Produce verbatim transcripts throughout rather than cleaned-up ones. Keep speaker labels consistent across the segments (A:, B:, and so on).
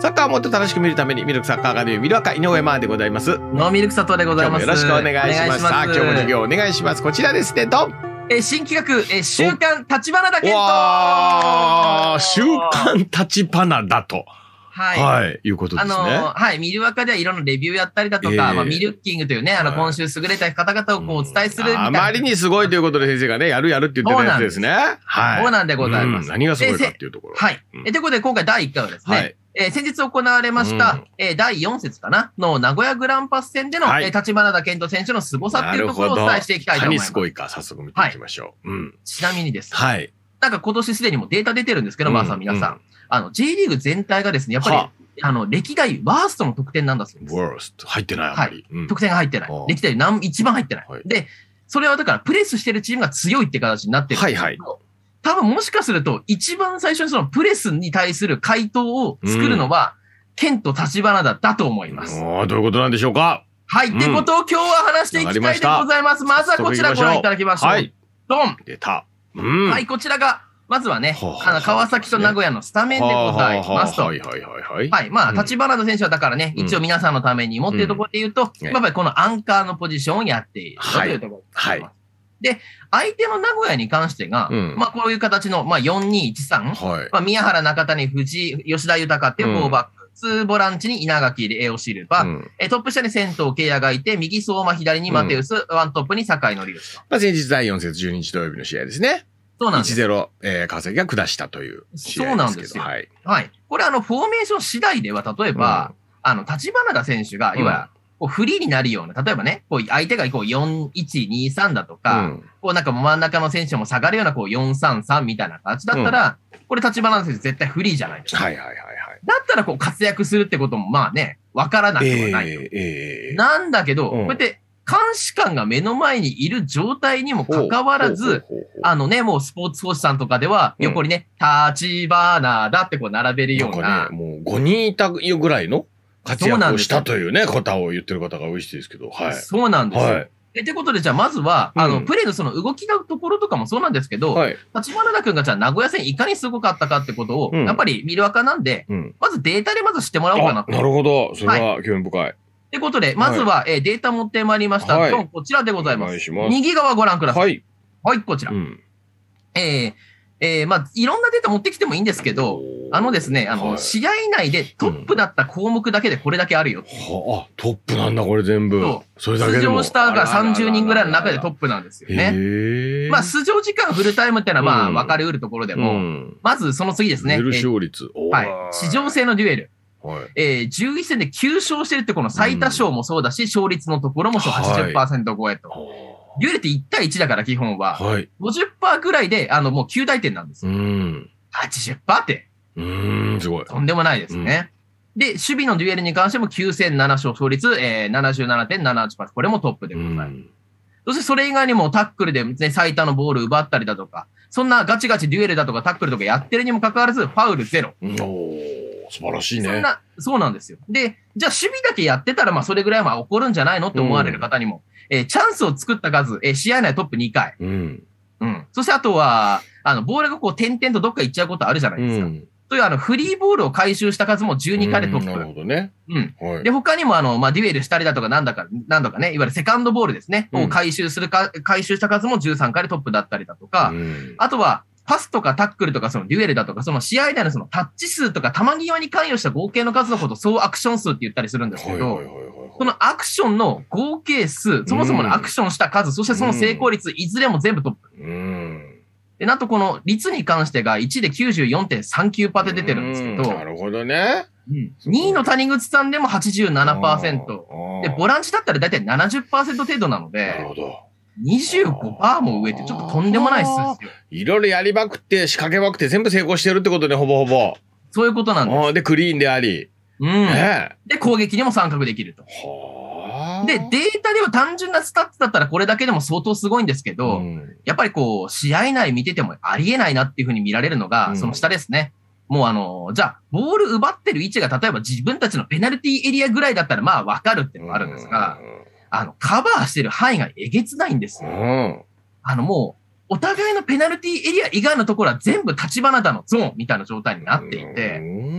A: サッカーをもっと楽しく見るためにミルクサッカーアカデミーミルアカ井上真央でございます。
B: ノーミルク佐藤でございます。
A: よろしくお願いします。さあ今日も授業お願いします。こちらですね、ドン。
B: えー、新企画、えー、週刊立花田健人。
A: わー、週刊立花だと。
B: はい。
A: はい、いうことですね。
B: あのー、はい、ミルワカではいろんなレビューやったりだとか、えー、まあ、ミルッキングというね、あの、今週優れた方々をこうお伝えするみたいな、
A: うん。あまりにすごいということで先生がね、やるやるって言ってたやつですね。はい。
B: そうなんでございます。
A: うん、何がすごいかっていうところ。
B: はい。うん、えということで今回だいいっかいはですね、はい、えー、先日行われました、うん、えー、だいよん節かなの名古屋グランパス戦での、はい、えー、立花田健人選手の凄さっていうところをお伝えしていきたいと思います。
A: 何すごいか早速見ていきましょう。はい、うん、
B: ちなみにですね、
A: はい。
B: なんか今年すでにもデータ出てるんですけど、まあさん皆さん、うん、あの J リーグ全体がですね、やっぱり、あの、歴代ワーストの得点なんだそうです。
A: ワースト入ってない、あまり。
B: はい。得点が入ってない。歴代何一番入ってない。で、それはだからプレスしてるチームが強いって形になってるんですけど、はいはい。多分もしかすると一番最初にそのプレスに対する回答を作るのは、ケント立花田だと思います。
A: ああ、どういうことなんでしょうか。
B: はい。ってことを今日は話していきたいでございます。まずはこちらご覧いただきましょう。はい。ドン。
A: 出た。
B: はい、こちらが、まずはね、あの、川崎と名古屋のスタメンでございますと。はいはいはいはい。はい。まあ、立花田選手はだからね、一応皆さんのためにもっていうところで言うと、やっぱりこのアンカーのポジションをやっているというところです。はい。で、相手の名古屋に関してが、まあ、こういう形の、まあ、よんにいちさん。はい。まあ、宮原、中谷、藤井、吉田豊っていうフォーバック。ツーボランチに稲垣でエオシルバ、うん、えトップ下に仙東慶也がいて、右相馬、左にマテウス、うん、ワントップに酒井紀之と。
A: まあ、先日だいよん節じゅうににち土曜日の試合ですね。
B: そうなんです。
A: いちたいゼロ、えー、川崎が下したという試合ですけど。そうなんですよ。はい。
B: はい。これあの、フォーメーション次第では、例えば、うん、あの、立花田選手が、要は、こうフリーになるような、例えばね、こう相手がこうよんいちにさんだとか、うん、こうなんか真ん中の選手も下がるようなこうよんさんさんみたいな形だったら、うん、これ立花田選手絶対フリーじゃないですか。
A: はいはいはいはい。
B: だったらこう活躍するってこともまあね、わからなくはないと。えーえー、なんだけど、うん、こうやって監視官が目の前にいる状態にもかかわらず、あのね、もうスポーツ報知さんとかでは横にね、立花だってこう並べるような。なんか
A: ね、もうごにんいたぐらいの活躍をしたというね、方を言ってる方が多いですけど、はい。
B: そうなんですよ。はい。え、ってことで、じゃあ、まずは、あの、うん、プレーのその動きのところとかもそうなんですけど、はい、立花田くんがじゃあ、名古屋戦いかにすごかったかってことを、うん、やっぱり見る赤なんで、うん、まずデータでまず知ってもらおうかなと。
A: なるほど。それは興味深い。はい、
B: ってことで、まずは、はい、えー、データ持ってまいりました。はい、こちらでございます。お願いします。右側ご覧ください。はい。はい、こちら。うん、えー、えー、まあ、いろんなデータ持ってきてもいいんですけど、あのですね、あの、はい、試合内でトップだった項目だけでこれだけあるよ。
A: はあ、トップなんだ、これ全部。そう。それだけでも。
B: 出場したがさんじゅうにんぐらいの中でトップなんですよね。へまあ、出場時間フルタイムってのはまあ、分かりうるところでも、うん、まずその次ですね。
A: 出る勝率。
B: はい。市場制のデュエル。はい、えー、じゅういち戦できゅう勝してるってこの最多勝もそうだし、うん、勝率のところもそう はちじゅっパーセント 超えと。はい、デュエルっていち対いちだから基本は。はい。ごじゅっパーセント ぐらいで、あの、もうきゅう大点なんですよ。うん。はちじゅっパーセント って。
A: うーん、すごい。
B: とんでもないですね。うん、で、守備のデュエルに関してもきゅう戦なな勝、勝率、えー、ななじゅうななてんななはちパーセント。これもトップでございます。うん、そしてそれ以外にもタックルで、ね、最多のボール奪ったりだとか、そんなガチガチデュエルだとかタックルとかやってるにもかかわらず、ファウルゼロ。
A: おー、素晴らしいね。
B: そんな、そうなんですよ。で、じゃあ守備だけやってたら、まあそれぐらいは起こるんじゃないのって思われる方にも、うん、えー、チャンスを作った数、えー、試合内トップにかい。うん。うん。そしてあとは、あの、ボールがこう点々とどっか行っちゃうことあるじゃないですか。うん、というあの、フリーボールを回収した数もじゅうにかいでトップ。
A: なるほどね。
B: うん。はい、で、他にもあの、まあ、デュエルしたりだとかなんだか、なんだかね、いわゆるセカンドボールですね。うん、を回収するか、回収した数もじゅうさんかいでトップだったりだとか、うん、あとは、パスとかタックルとかそのデュエルだとか、その試合内のそのタッチ数とか球際に関与した合計の数のことを総アクション数って言ったりするんですけど、そのアクションの合計数、そもそものアクションした数、うん、そしてその成功率、いずれも全部トップ。うんで、なんとこの率に関してがいちで きゅうじゅうよんてんさんきゅうパーセント で出てるんですけど、
A: なるほどね。
B: うん、にいの谷口さんでも はちじゅうななパーセント。で、ボランチだったらだいたい ななじゅっパーセント 程度なので、なるほど。にじゅうごパーセント も上ってちょっととんでもない数ですよ。
A: いろいろやりまくって、仕掛けまくって全部成功してるってことね、ほぼほぼ。
B: そういうことなんです。
A: で、クリーンであり。
B: うん。ね、で、攻撃にも参画できると。で、データでは単純なスタッツだったらこれだけでも相当すごいんですけど、うん、やっぱりこう、試合内見ててもありえないなっていうふうに見られるのが、その下ですね。うん、もうあの、じゃあ、ボール奪ってる位置が例えば自分たちのペナルティーエリアぐらいだったらまあわかるっていうのがあるんですが、うん、あの、カバーしてる範囲がえげつないんですよ。うん、あのもう、お互いのペナルティーエリア以外のところは全部立花田のゾーンみたいな状態になっていて、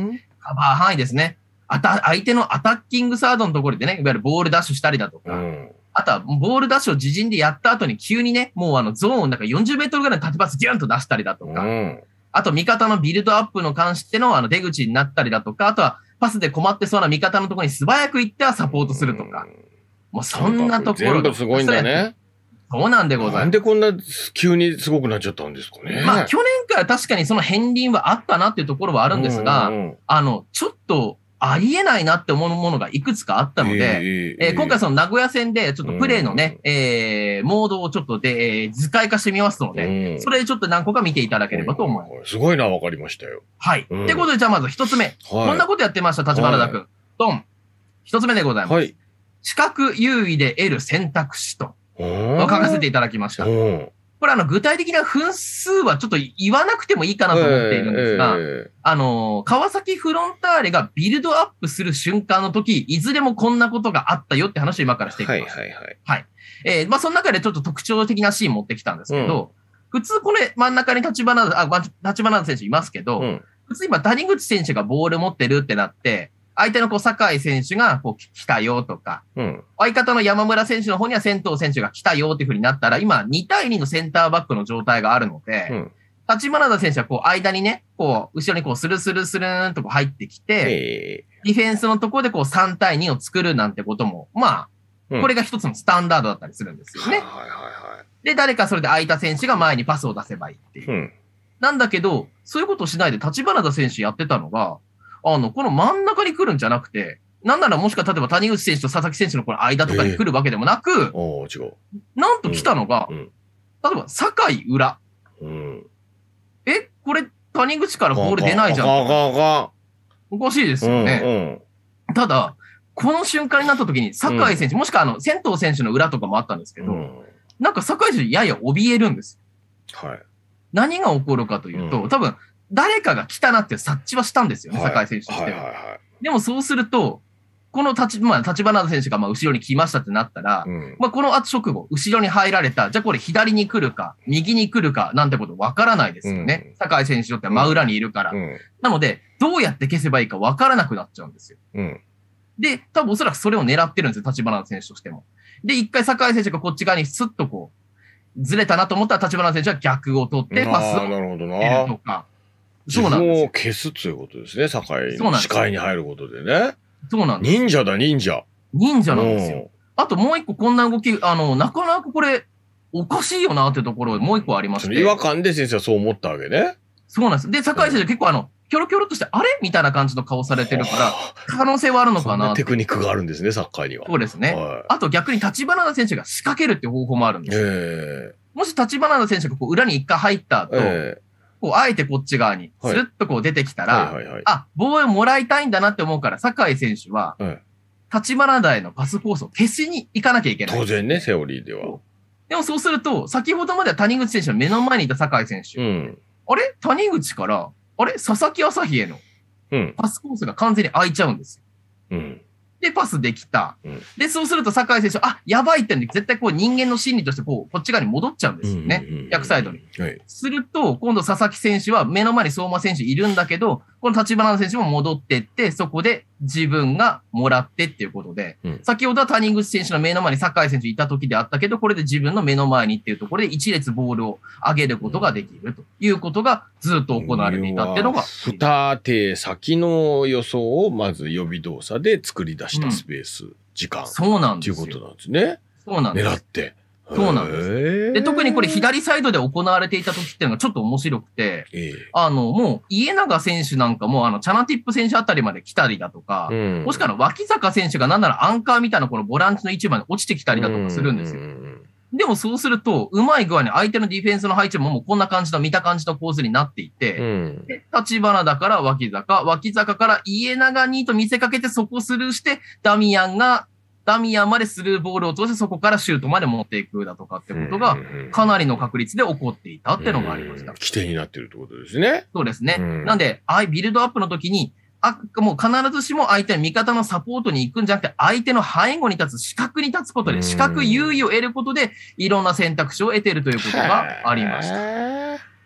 B: カバー範囲ですね。あた、相手のアタッキングサードのところでね、いわゆるボールダッシュしたりだとか、うん、あとはボールダッシュを自陣でやった後に急にね、もうあのゾーンなんかよんじゅうメートルぐらいの縦パスギュンと出したりだとか、うん、あと味方のビルドアップの関してのあの出口になったりだとか、あとはパスで困ってそうな味方のところに素早く行ってはサポートするとか、うん、もうそんなところ
A: 全部すごいんだね。
B: そうなんでございます。
A: なんでこんな急にすごくなっちゃったんですかね。
B: まあ去年から確かにその片鱗はあったなっていうところはあるんですが、うんうん、あの、ちょっと、ありえないなって思うものがいくつかあったので、えーえー、今回その名古屋戦でちょっとプレーのね、うん、えー、モードをちょっとで、えー、図解化してみますので、うん、それでちょっと何個か見ていただければと思います。
A: すごいな、わかりましたよ。
B: はい。と、うん、いうことで、じゃあまず一つ目、はい。こんなことやってました、立花田君。ドン。一つ目でございます。はい。視覚優位で得る選択肢と、書かせていただきました。これあの具体的な分数はちょっと言わなくてもいいかなと思っているんですが、えーえー、あの、川崎フロンターレがビルドアップする瞬間の時、いずれもこんなことがあったよって話を今からしていきます。はいはいはい。はい。えー、まあその中でちょっと特徴的なシーン持ってきたんですけど、うん、普通これ真ん中に立花、あ、立花選手いますけど、うん、普通今谷口選手がボール持ってるってなって、相手のこう、酒井選手がこう来たよとか、うん、相方の山村選手の方には仙藤選手が来たよっていう風になったら、今に対にのセンターバックの状態があるので、うん、立花田選手はこう、間にね、こう、後ろにこう、スルスルスルーンとこう入ってきて、ディフェンスのところでこう、さん対にを作るなんてことも、まあ、これが一つのスタンダードだったりするんですよね。はいはいはい。で、誰かそれで空いた選手が前にパスを出せばいいっていう。うん、なんだけど、そういうことをしないで立花田選手やってたのが、あの、この真ん中に来るんじゃなくて、なんならもしくは例えば谷口選手と佐々木選手のこの間とかに来るわけでもなく、えー、お違う。なんと来たのが、うんうん、例えば酒井裏。うん、え、これ谷口からボール出ないじゃん。おかしいですよね。うんうん、ただ、この瞬間になった時に酒井選手、うん、もしくはあの、仙藤選手の裏とかもあったんですけど、うん、なんか酒井選手やや怯えるんですよ。はい。何が起こるかというと、うん、多分、誰かが来たなって察知はしたんですよね、はい、酒井選手としては。はいはいはい、でもそうすると、この立、まあ、立花選手がまあ後ろに来ましたってなったら、うん、まあこの後直後、後ろに入られた、じゃあこれ左に来るか、右に来るかなんてことわからないですよね。うん、酒井選手にとっては真裏にいるから。うん、なので、どうやって消せばいいかわからなくなっちゃうんですよ。うん、で、多分おそらくそれを狙ってるんですよ、立花選手としても。で、一回酒井選手がこっち側にスッとこう、ずれたなと思ったら立花選手は逆を取ってパスを入れるとか。
A: そうなんです。自分を消すということですね、堺の視界に入ることでね。
B: そうなんです。
A: 忍者だ、忍者。
B: 忍者なんですよ。あともう一個こんな動き、あの、なかなかこれ、おかしいよなってところもう一個ありまして。
A: 違和感で先生はそう思ったわけね。
B: そうなんです。で、堺選手結構あの、キョロキョロとして、あれみたいな感じの顔されてるから、可能性はあるのかな。
A: テクニックがあるんですね、サッカーには。
B: そうですね。はい、あと逆に立花田選手が仕掛けるっていう方法もあるんですよ。えー、もし立花田選手がこう裏に一回入った後、えーこう、あえてこっち側に、スルッとこう出てきたら、はいはいはいはい、あ、ボールもらいたいんだなって思うから、酒井選手は、立花田へのパスコースを消しに行かなきゃいけない。
A: 当然ね、セオリーでは。
B: でもそうすると、先ほどまでは谷口選手の目の前にいた酒井選手。うん、あれ谷口から、あれ佐々木朝日へのパスコースが完全に開いちゃうんですよ。うんで、パスできた。うん、で、そうすると、酒井選手、あ、やばいってんで、絶対こう人間の心理として、こう、こっち側に戻っちゃうんですよね。逆サイドに。はい、すると、今度佐々木選手は目の前に相馬選手いるんだけど、この立花選手も戻ってって、そこで自分がもらってっていうことで、うん、先ほどは谷口選手の目の前に酒井選手いた時であったけど、これで自分の目の前にっていうところで一列ボールを上げることができるということがずっと行われていたっていうのが。
A: 二手先の予想をまず予備動作で作り出したスペース、うん、時間。
B: そうなんですよ。
A: ということなんですね。
B: そうなんです。
A: 狙って。
B: そうなんです。で、特にこれ左サイドで行われていた時っていうのがちょっと面白くて、えー、あの、もう家長選手なんかも、あの、チャナティップ選手あたりまで来たりだとか、うん、もしくは脇坂選手がなんならアンカーみたいなこのボランチの位置まで落ちてきたりだとかするんですよ。でもそうすると、うまい具合に相手のディフェンスの配置ももうこんな感じの見た感じの構図になっていて、うん、で立花だから脇坂、脇坂から家長にと見せかけてそこスルーして、ダミアンがダミアンまでスルーボールを通してそこからシュートまで持っていくだとかってことがかなりの確率で起こっていたっていうのがありました。
A: 起点になってるってことですね。
B: そうですね。なんで、あいビルドアップの時に、あ、もう必ずしも相手の味方のサポートに行くんじゃなくて、相手の背後に立つ、視覚に立つことで、視覚優位を得ることで、いろんな選択肢を得ているということがありました。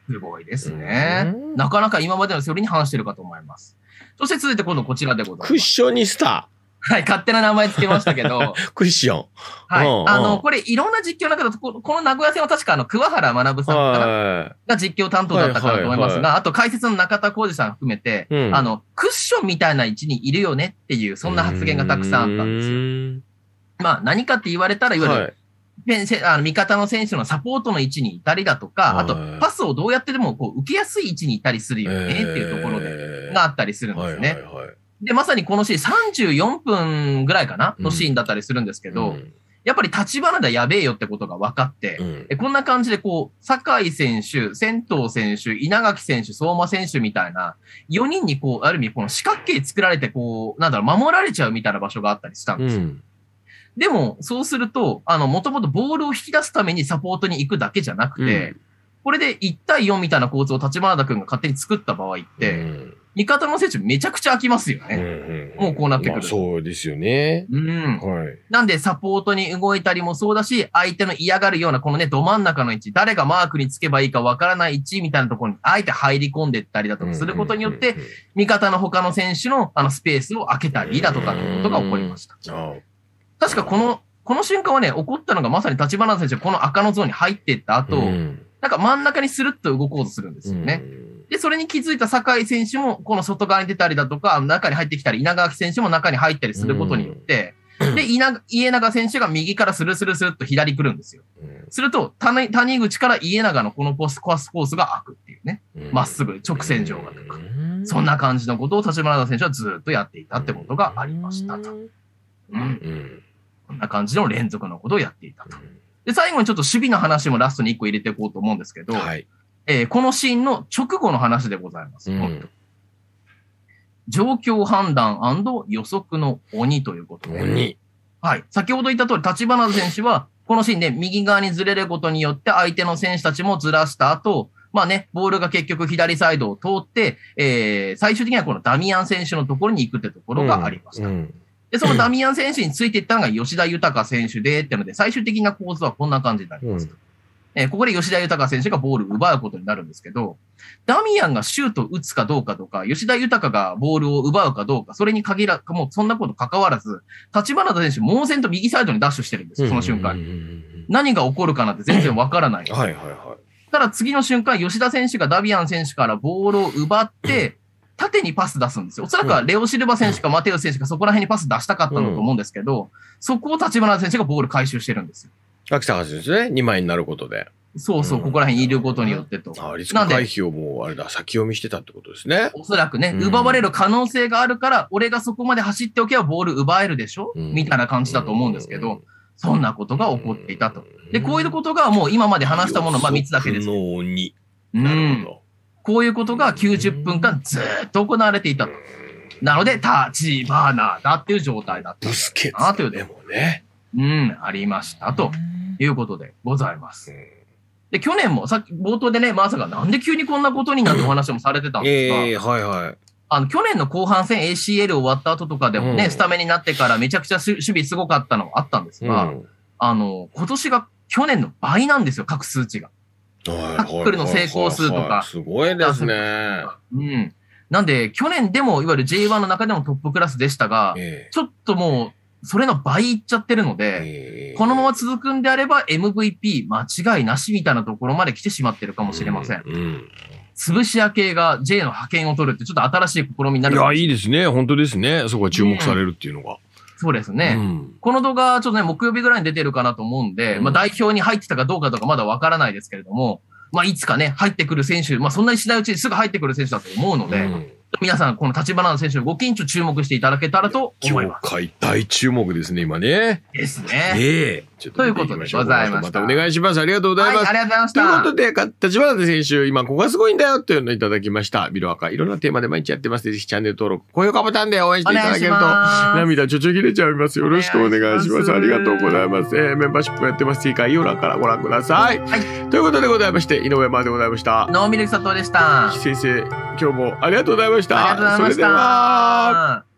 B: すごいですね。なかなか今までのセオリーに反してるかと思います。そして続いて今度こちらでございます。
A: クッショニスタ。
B: はい、勝手な名前つけましたけど。
A: クッション。
B: はい。あの、これいろんな実況の中だと、この名古屋戦は確かあの、桑原学さんかなが実況担当だったかなと思いますが、あと解説の中田浩二さん含めて、うん、あの、クッションみたいな位置にいるよねっていう、そんな発言がたくさんあったんですよ。まあ、何かって言われたら、いわゆる、はいあの味方の選手のサポートの位置にいたりだとか、あとパスをどうやってでもこう受けやすい位置にいたりするよねっていうところで、があったりするんですね。で、まさにこのシーンさんじゅうよんぷんぐらいかなのシーンだったりするんですけど、うん、やっぱり立花田やべえよってことが分かって、うん、こんな感じでこう、酒井選手、仙頭選手、稲垣選手、相馬選手みたいな、よにんにこう、ある意味この四角形作られてこう、なんだろう、守られちゃうみたいな場所があったりしたんですよ。うんでも、そうすると、あの、もともとボールを引き出すためにサポートに行くだけじゃなくて、うん、これでいち対よんみたいな構図を立花田君が勝手に作った場合って、うん、味方の選手めちゃくちゃ空きますよね。うんうん、もうこうなってくる、まあ。
A: そうですよね。
B: うん。はい。なんで、サポートに動いたりもそうだし、相手の嫌がるようなこのね、ど真ん中の位置、誰がマークにつけばいいかわからない位置みたいなところに、あえて入り込んでいったりだとかすることによって、味方の他の選手のあのスペースを開けたりだとかってことが起こりました。確かこの、この瞬間はね、起こったのがまさに立花選手がこの赤のゾーンに入っていった後、うん、なんか真ん中にスルッと動こうとするんですよね。うん、で、それに気づいた酒井選手もこの外側に出たりだとか、中に入ってきたり、稲垣選手も中に入ったりすることによって、うん、で、家長選手が右からスルスルスルっと左来るんですよ。うん、すると谷、谷口から家長のこのコース、コースが開くっていうね。ま、うん、っすぐ直線上がとか。うん、そんな感じのことを立花選手はずっとやっていたってことがありましたと。うんうんこんな感じの連続のことをやっていたと。で、最後にちょっと守備の話もラストに一個入れていこうと思うんですけど、はい、えー、このシーンの直後の話でございます。うん、状況判断&予測の鬼ということで。鬼。はい。先ほど言った通り、立花選手は、このシーンで右側にずれることによって相手の選手たちもずらした後、まあね、ボールが結局左サイドを通って、えー、最終的にはこのダミアン選手のところに行くってところがありました。うんうんで、そのダミアン選手についていったのが吉田豊選手で、ってので、最終的な構図はこんな感じになります。うんえー、ここで吉田豊選手がボールを奪うことになるんですけど、ダミアンがシュートを打つかどうかとか、吉田豊がボールを奪うかどうか、それに限ら、もうそんなこと関わらず、立花田選手、猛然と右サイドにダッシュしてるんですよ、その瞬間に。何が起こるかなんて全然わからない。はいはいはい。ただ次の瞬間、吉田選手がダミアン選手からボールを奪って、縦にパス出すんですよ。おそらくはレオシルバ選手かマテウス選手かそこら辺にパス出したかったのと思うんですけど、うん、そこを立花選手がボール回収してるんですよ。
A: 秋田選手ですね。にまいになることで。
B: そうそう、うん、ここら辺にいることによってと。
A: ああ、リスク回避をもう、あれだ、先読みしてたってことですね。
B: おそらくね、うん、奪われる可能性があるから、俺がそこまで走っておけばボール奪えるでしょ、うん、みたいな感じだと思うんですけど、うん、そんなことが起こっていたと。で、こういうことがもう今まで話したもの、まあみっつだけですけど。に。なるほど。こういうことがきゅうじゅっぷんかんずっと行われていたと。なので、立花だっていう状態だった。
A: ブスケツというでもね。
B: うん、ありましたということでございます。で、去年もさっき冒頭でね、まさかなんで急にこんなことになってお話もされてたんですが、
A: ええー、はいはい。
B: あの、去年の後半戦 エーシーエル 終わった後とかでもね、うん、スタメンになってからめちゃくちゃ守備すごかったのがあったんですが、うん、あの、今年が去年の倍なんですよ、各数値が。タックルの成功数とか。
A: すごいですね。
B: うん。なんで、去年でも、いわゆる ジェイワン の中でもトップクラスでしたが、えー、ちょっともう、それの倍いっちゃってるので、えー、このまま続くんであれば エムブイピー 間違いなしみたいなところまで来てしまってるかもしれません。うんうん、潰し屋系が J の派遣を取るってちょっと新しい試みになる。
A: いや、いいですね。本当ですね。そこが注目されるっていうのが。うん
B: そうですね、うん。この動画、ちょっとね、木曜日ぐらいに出てるかなと思うんで、うん、まあ代表に入ってたかどうかとかまだわからないですけれども、まあいつかね、入ってくる選手、まあそんなにしないうちにすぐ入ってくる選手だと思うので、うん、皆さん、この立花選手の動きにちょっと注目していただけたらと思います。
A: 業界大注目ですね、今ね。
B: ですね。
A: ええ
B: ー。ということでございました。
A: またお願いします。ありがとうございます。
B: はい、ありがとうございました。
A: ということで、立花選手、今ここがすごいんだよっていうのをいただきました。ビルアカ、いろんなテーマで毎日やってますので、ぜひチャンネル登録、高評価ボタンで応援していただけると、涙ちょちょ切れちゃいます。よろしくお願いします。ありがとうございます。えー、メンバーシップやってます。次回、概要欄からご覧ください。はい。ということでございまして、井上真でございました。
B: 能見る佐藤でした。
A: 先生、今日もありがとうございました。
B: ありがとうございました。
A: それでは。